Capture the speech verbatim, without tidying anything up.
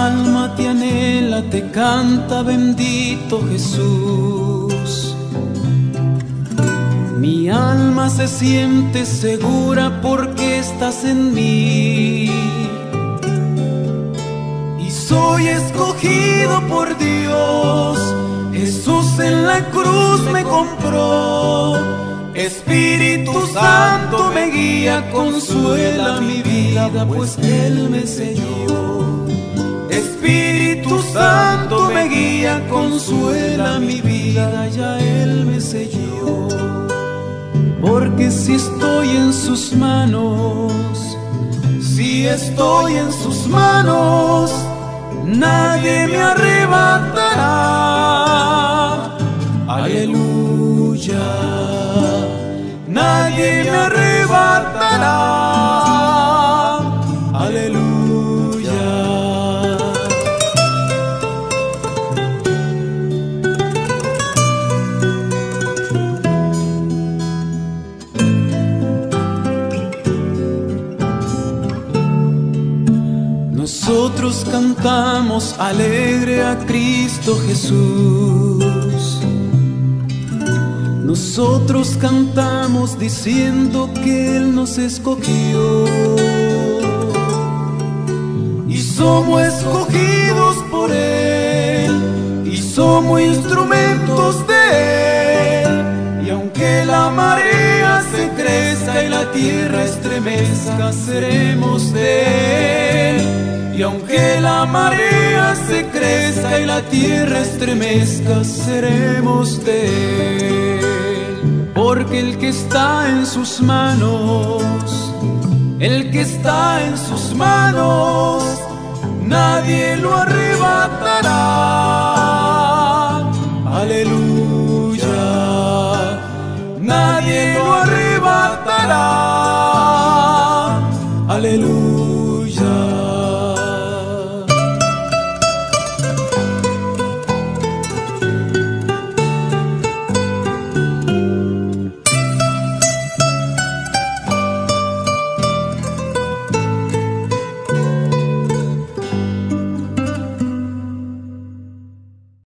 alma te anhela, te canta, bendito Jesús. Mi alma se siente segura porque estás en mí. Y soy escogido por Dios, Jesús en la cruz me compró. Espíritu Santo me guía, consuela mi vida, pues Él me selló. Espíritu Santo me guía, consuela mi vida, ya Él me selló. Porque si estoy en sus manos, si estoy en sus manos, nadie me arrebatará. Aleluya, nadie me arrebatará. Aleluya. Nosotros cantamos alegre a Cristo Jesús. Nosotros cantamos diciendo que Él nos escogió. Y somos escogidos por Él, y somos instrumentos de Él. Y aunque la marea se crezca y la tierra estremezca, seremos de Él. Y aunque la marea se crezca y la tierra estremezca, seremos de Él. Porque el que está en sus manos, el que está en sus manos, nadie lo arrebatará. Aleluya.